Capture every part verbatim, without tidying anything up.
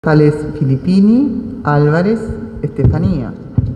Concejales Filippini, Álvarez, Estefanía.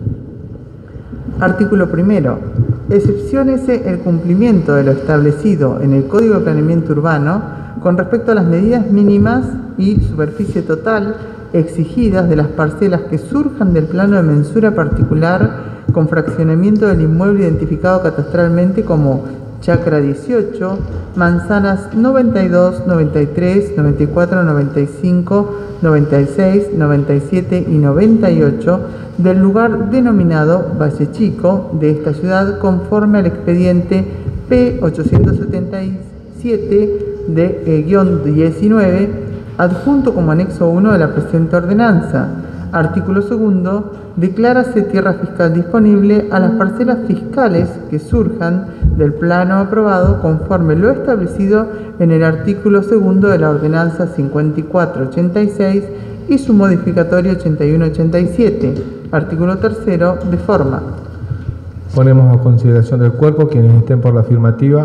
Artículo primero. Excepciónese el cumplimiento de lo establecido en el Código de Planeamiento Urbano con respecto a las medidas mínimas y superficie total exigidas de las parcelas que surjan del plano de mensura particular con fraccionamiento del inmueble identificado catastralmente como Chacra dieciocho, manzanas noventa y dos, noventa y tres, noventa y cuatro, noventa y cinco, noventa y seis, noventa y siete y noventa y ocho del lugar denominado Valle Chico de esta ciudad conforme al expediente P ochocientos setenta y siete de eh, guión diecinueve adjunto como anexo uno de la presente ordenanza. Artículo segundo. Declárase tierra fiscal disponible a las parcelas fiscales que surjan del plano aprobado conforme lo establecido en el artículo segundo de la ordenanza cincuenta y cuatro ochenta y seis y su modificatorio ochenta y uno ochenta y siete. Artículo tercero. De forma. Ponemos a consideración del cuerpo quienes estén por la afirmativa.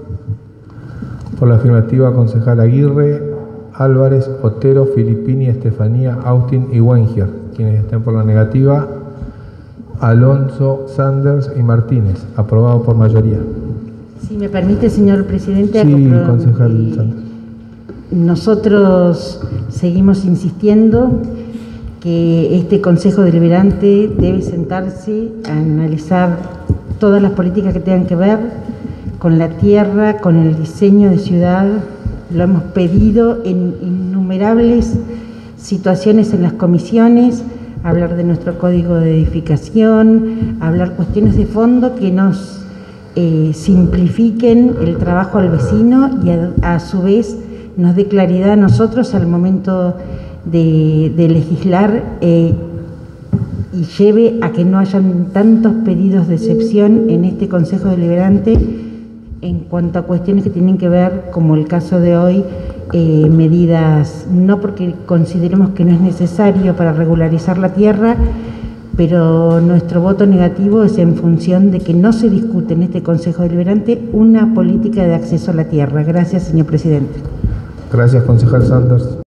Por la afirmativa, concejal Aguirre, Álvarez, Otero, Filippini, Estefanía, Austin y Wenger. Quienes estén por la negativa, Alonso, Sanders y Martínez. Aprobado por mayoría. Si me permite, señor presidente. Sí, concejal eh, Sanders. Nosotros seguimos insistiendo que este Consejo Deliberante debe sentarse a analizar todas las políticas que tengan que ver con la tierra, con el diseño de ciudad. Lo hemos pedido en innumerables situaciones en las comisiones, hablar de nuestro código de edificación, hablar cuestiones de fondo que nos eh, simplifiquen el trabajo al vecino y a, a su vez nos dé claridad a nosotros al momento de, de legislar eh, y lleve a que no hayan tantos pedidos de excepción en este Consejo Deliberante en cuanto a cuestiones que tienen que ver, como el caso de hoy, eh, medidas, no porque consideremos que no es necesario para regularizar la tierra, pero nuestro voto negativo es en función de que no se discute en este Consejo Deliberante una política de acceso a la tierra. Gracias, señor presidente. Gracias, concejal Sanders.